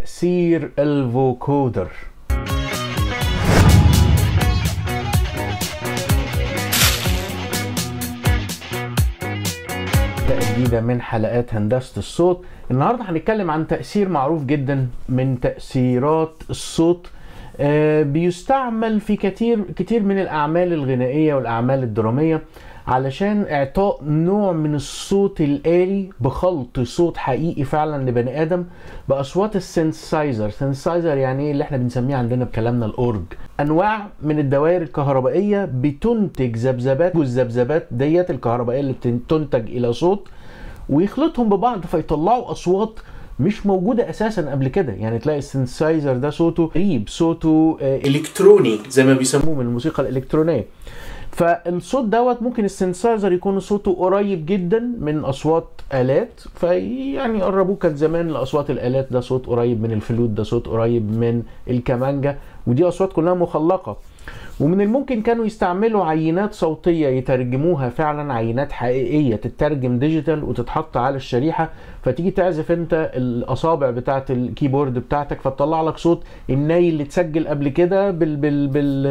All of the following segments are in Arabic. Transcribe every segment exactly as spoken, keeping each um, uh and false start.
تأثير الفوكودر. جديدة من حلقات هندسة الصوت. النهاردة هنتكلم عن تأثير معروف جدا من تأثيرات الصوت، آه بيستعمل في كتير كتير من الأعمال الغنائية والأعمال الدرامية علشان إعطاء نوع من الصوت الآلي بخلط صوت حقيقي فعلا لبني آدم بأصوات السينثسايزر. سينثسايزر يعني إيه؟ اللي احنا بنسميه عندنا بكلامنا الأورج. أنواع من الدوائر الكهربائية بتنتج ذبذبات، والذبذبات ديت الكهربائية اللي بتنتج إلى صوت ويخلطهم ببعض فيطلعوا أصوات مش موجودة أساسا قبل كده. يعني تلاقي السينثسايزر ده صوته غريب، صوته آه إلكتروني زي ما بيسموه من الموسيقى الإلكترونية. فالصوت دوت ممكن السينثسايزر يكون صوته قريب جدا من اصوات الات، فيعني قربوه كان زمان لاصوات الالات، ده صوت قريب من الفلوت، ده صوت قريب من الكمانجا، ودي اصوات كلها مخلقه. ومن الممكن كانوا يستعملوا عينات صوتيه يترجموها فعلا، عينات حقيقيه تترجم ديجيتال وتتحط على الشريحه، فتيجي تعزف انت الاصابع بتاعه الكيبورد بتاعتك فتطلع لك صوت الناي اللي اتسجل قبل كده بال بال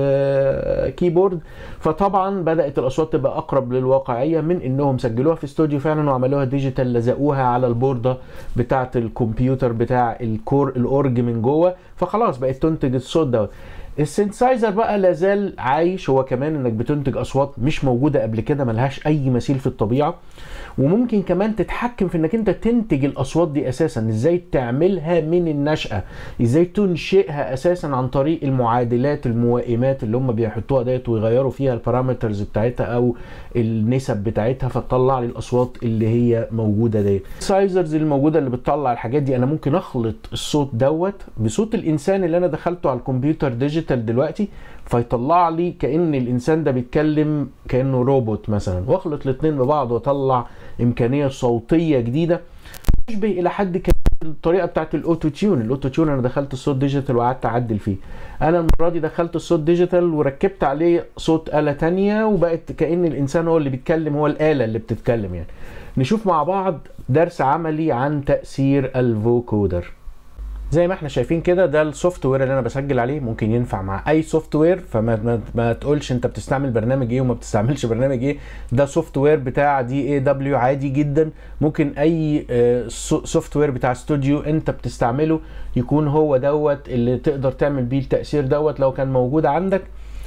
بالكيبورد. فطبعا بدات الاصوات تبقى اقرب للواقعيه من انهم سجلوها في استوديو فعلا وعملوها ديجيتال، لزقوها على البورده بتاعه الكمبيوتر بتاع الكور الاورج من جوه، فخلاص بقت تنتج الصوت دوت. السينثسايزر بقى لازال عايش هو كمان، انك بتنتج اصوات مش موجوده قبل كده، ملهاش اي مثيل في الطبيعه. وممكن كمان تتحكم في انك انت تنتج الاصوات دي اساسا، ازاي تعملها من النشأة، ازاي تنشئها اساسا عن طريق المعادلات الموائمات اللي هم بيحطوها ديت ويغيروا فيها البارامترز بتاعتها او النسب بتاعتها فتطلع لي الاصوات اللي هي موجوده ديت. السينثسايزرز الموجوده اللي بتطلع الحاجات دي انا ممكن اخلط الصوت دوت بصوت الانسان اللي انا دخلته على الكمبيوتر ديجيتال دلوقتي، فيطلع لي كأن الانسان ده بيتكلم كأنه روبوت مثلا، واخلط الاثنين ببعض واطلع امكانيه صوتيه جديده تشبه الى حد كبير الطريقه بتاعت الاوتو تيون. الاوتو تيون انا دخلت الصوت ديجيتال وقعدت اعدل فيه، انا المره دي دخلت الصوت ديجيتال وركبت عليه صوت آلة تانية وبقت كأن الانسان هو اللي بيتكلم، هو الآلة اللي بتتكلم. يعني نشوف مع بعض درس عملي عن تأثير الفوكودر. زي ما احنا شايفين كده ده السوفت وير اللي انا بسجل عليه، ممكن ينفع مع اي سوفت وير، فما ما, ما تقولش انت بتستعمل برنامج ايه وما بتستعملش برنامج ايه. ده سوفت وير بتاع دي اي دبليو عادي جدا، ممكن اي سوفت وير بتاع استوديو انت بتستعمله يكون هو دوت اللي تقدر تعمل بيه التأثير دوت لو كان موجود عندك.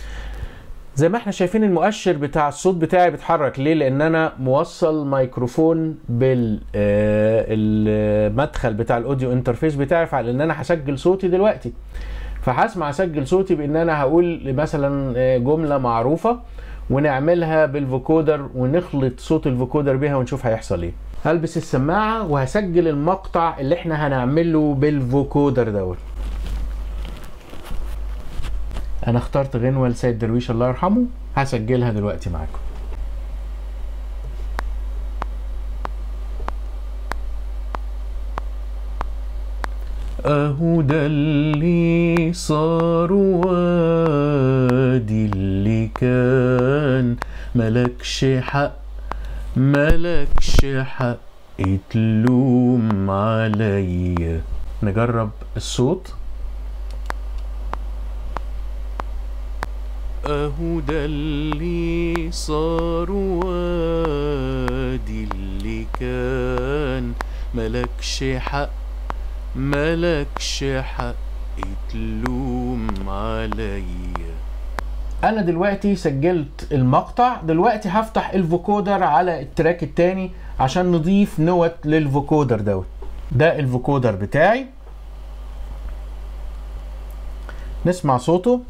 زي ما احنا شايفين المؤشر بتاع الصوت بتاعي بيتحرك. ليه؟ لان انا موصل ميكروفون بالمدخل بتاع الاوديو انترفيس بتاعي، فعلى ان انا هسجل صوتي دلوقتي، فهسمع اسجل صوتي بان انا هقول مثلا جمله معروفه ونعملها بالفوكودر ونخلط صوت الفوكودر بيها ونشوف هيحصل ايه. هلبس السماعه وهسجل المقطع اللي احنا هنعمله بالفوكودر دوت. انا اخترت غنوة لسيد درويش الله يرحمه، هسجلها دلوقتي معاكم. اهو ده اللي صار وادي اللي كان، ملكش حق ملكش حق تلوم عليا. نجرب الصوت. اهو ده اللي صار وادي اللي كان، ملكش حق ملكش حق تلوم عليا. انا دلوقتي سجلت المقطع، دلوقتي هفتح الفوكودر على التراك التاني عشان نضيف نوت للفوكودر دوت. ده الفوكودر بتاعي، نسمع صوته.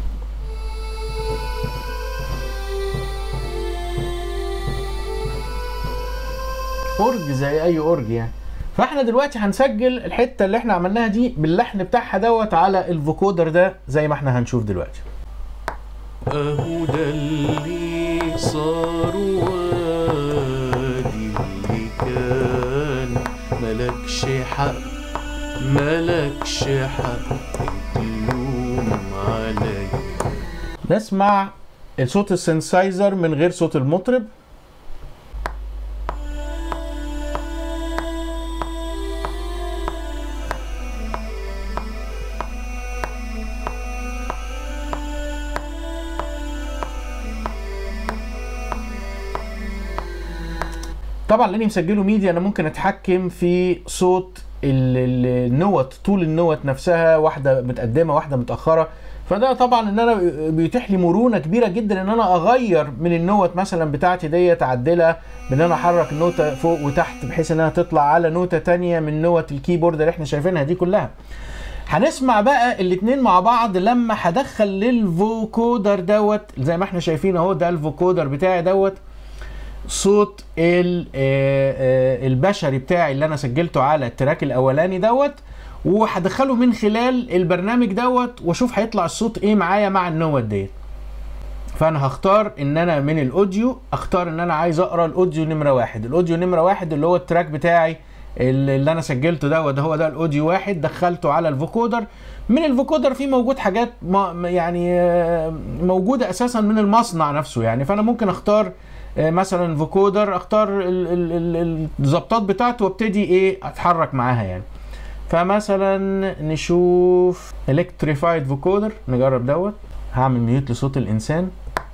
اورج زي اي اورج يعني. فاحنا دلوقتي هنسجل الحته اللي احنا عملناها دي باللحن بتاعها دوت على الفوكودر ده زي ما احنا هنشوف دلوقتي. اهو ده اللي صار وادي اللي كان، ملكش حق ملكش حق تلوم عليا. نسمع صوت السينثسايزر من غير صوت المطرب. طبعا لاني مسجله ميدي انا ممكن اتحكم في صوت النوت، طول النوت نفسها، واحده متقدمه واحده متاخره. فده طبعا ان انا بيتيح لي مرونه كبيره جدا ان انا اغير من النوت مثلا بتاعتي ديت، اعدلها بان انا احرك النوته فوق وتحت بحيث انها تطلع على نوته تانية من نوت الكيبورد اللي احنا شايفينها دي كلها. هنسمع بقى الاتنين مع بعض لما هدخل للفوكودر دوت زي ما احنا شايفين اهو، ده الفوكودر بتاعي دوت صوت البشري بتاعي اللي انا سجلته على التراك الاولاني دوت، وهدخله من خلال البرنامج دوت واشوف هيطلع الصوت ايه معايا مع النوت ديت. فانا هختار ان انا من الاوديو اختار ان انا عايز اقرا الاوديو نمره واحد. الاوديو نمره واحد اللي هو التراك بتاعي اللي انا سجلته دوت، هو ده الاوديو واحد، دخلته على الفوكودر. من الفوكودر فيه موجود حاجات يعني موجوده اساسا من المصنع نفسه يعني، فانا ممكن اختار مثلا فوكودر، اختار الظبطات بتاعته وابتدي ايه اتحرك معاها يعني. فمثلا نشوف الكتريفايد فوكودر، نجرب دوت. هعمل ميوت لصوت الانسان.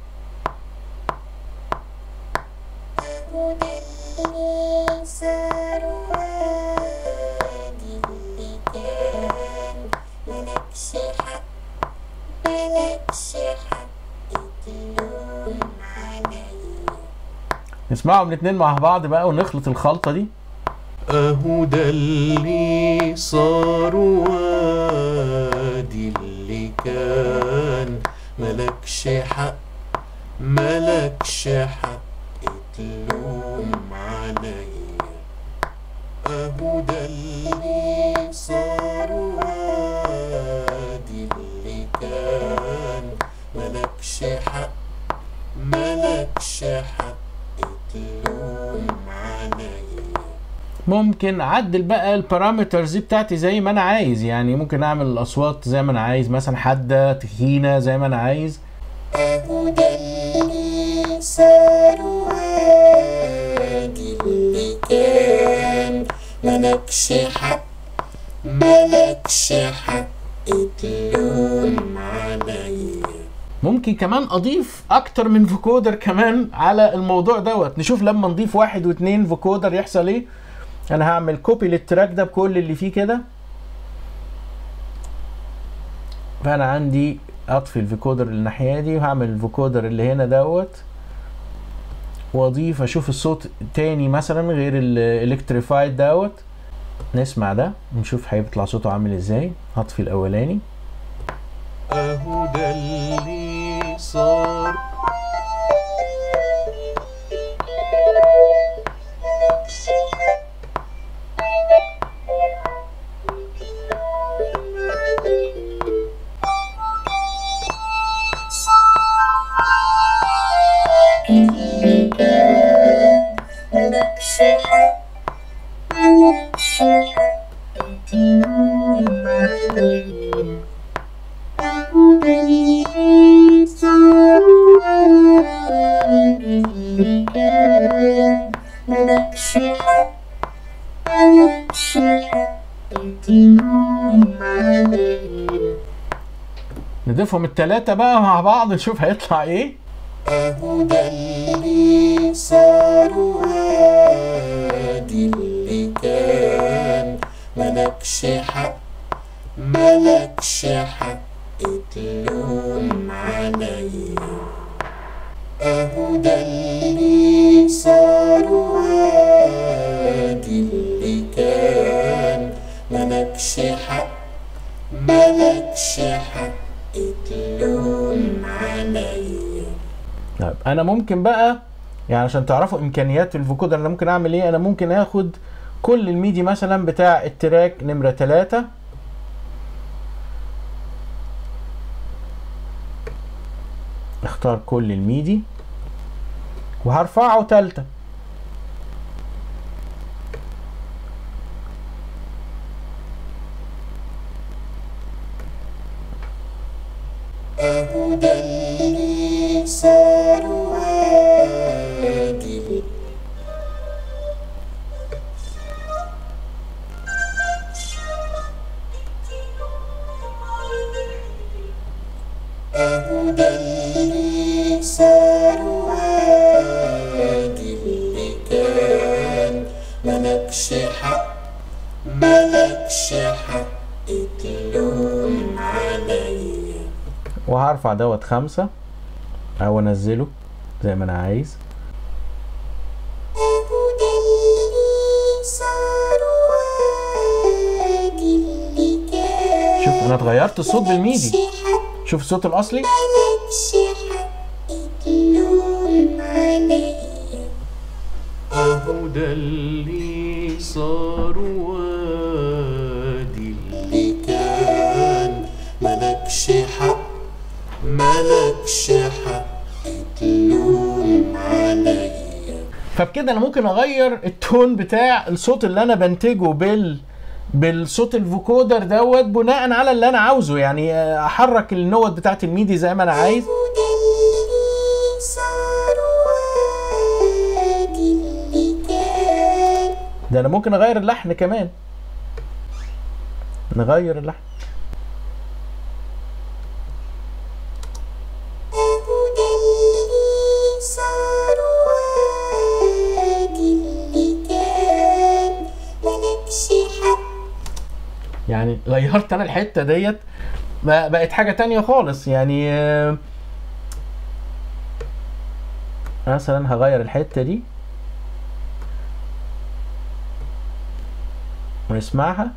نسمعهم الاتنين مع بعض بقى ونخلط الخلطة دي. اهو ده اللي صار وادي اللي كان، ملكش حق ملكش حق تلوم عليا. اهو ده اللي صار وادي اللي كان، ملكش حق ملكش حق تلوم عليا. ممكن اعدل بقى البارامترز بتاعتي زي ما انا عايز يعني، ممكن اعمل الاصوات زي ما انا عايز، مثلا حاده تخينه زي ما انا عايز. اهو ده اللي صار وادي اللي كان، ملكش حق ملكش حق تلوم عليا. ممكن كمان اضيف اكتر من فوكودر كمان على الموضوع دوت. نشوف لما نضيف واحد واثنين فوكودر يحصل ايه. انا هعمل كوبي للتراك ده بكل اللي فيه كده. فانا عندي اطفي الفوكودر الناحيه دي وهعمل الفوكودر اللي هنا دوت واضيف اشوف الصوت تاني مثلا غير الالكتريفايد دوت. نسمع ده نشوف هيطلع صوته عامل ازاي. هطفي الاولاني. اهو ده اللي صار نضيفهم التلاتة بقى مع بعض نشوف هيطلع ايه. اهو ده اللي صار وادي اللي كان، ملكش حق ملكش حق تلوم عليا. اهو ده اللي صار وادي اللي كان، ملكش حق ملكش حق تلوم عليا. طيب انا ممكن بقى يعني عشان تعرفوا امكانيات الفوكودر انا ممكن اعمل ايه. انا ممكن اخد كل الميدي مثلا بتاع التراك نمرة تلاتة، اختار كل الميدي وهرفعه تالتة. اهو ده اللي صار وادي اهو ده اللي صار وادي اللي كان، حق تلوم عليا. وهرفع دوت خمسة او انزله زي ما انا عايز. أهو ده اللي صار وادي اللي كان. شوف انا اتغيرت الصوت بالميدي، شوف الصوت الاصلي. مالكش حق تلوم عليا. اهو ده اللي صار وادي اللي كان. مالكش حق مالكش حق تلوم عليا. فبكده انا ممكن اغير التون بتاع الصوت اللي انا بنتجه بال بالصوت الفوكودر دوت بناء على اللي انا عاوزه، يعني احرك النوت بتاعت الميدي زي ما انا عايز. ده انا ممكن اغير اللحن كمان، نغير اللحن. يعني غيرت انا الحته ديت بقت حاجه تانية خالص. يعني مثلا هغير الحته دي ونسمعها.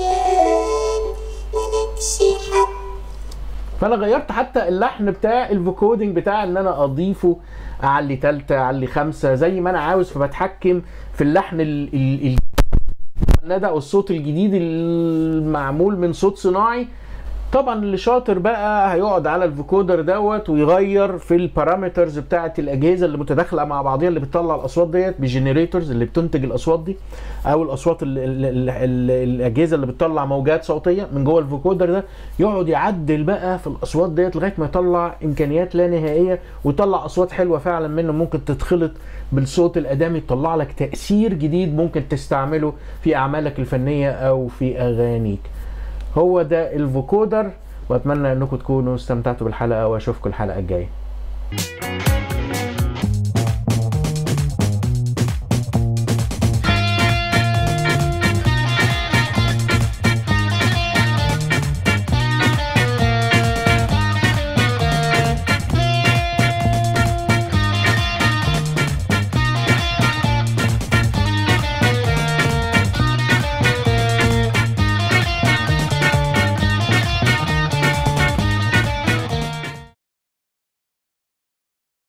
فانا غيرت حتى اللحن بتاع الفوكودنج بتاع ان انا اضيفه، اعلي تالتة اعلي خمسة زي ما انا عاوز. فبتحكم في اللحن ال ال الندى او الصوت الجديد المعمول من صوت صناعي. طبعا اللي شاطر بقى هيقعد على الفوكودر دوت ويغير في البارامترز بتاعه الاجهزه اللي متداخله مع بعضيها اللي بتطلع الاصوات ديت، بالجنريتورز اللي بتنتج الاصوات دي، او الاصوات ال ال ال ال الاجهزه اللي بتطلع موجات صوتيه من جوه الفوكودر ده. يقعد يعدل بقى في الاصوات ديت لغايه ما يطلع امكانيات لا نهائيه، ويطلع اصوات حلوه فعلا منه ممكن تتخلط بالصوت الادامي، تطلع لك تاثير جديد ممكن تستعمله في اعمالك الفنيه او في اغانيك. هو ده الفوكودر، واتمنى انكم تكونوا استمتعتوا بالحلقه، واشوفكم الحلقه الجايه.